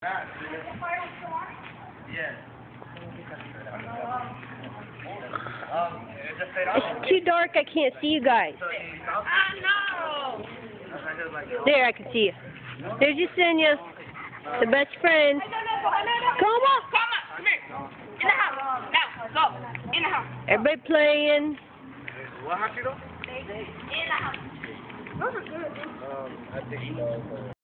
Yes. It's too dark, I can't see you guys. There, I can see you. There's Yesenia, the best friend. Come on! Come here. In the house. Now, go. In the house. Everybody playing. What happened though? In the house. Those are good. I think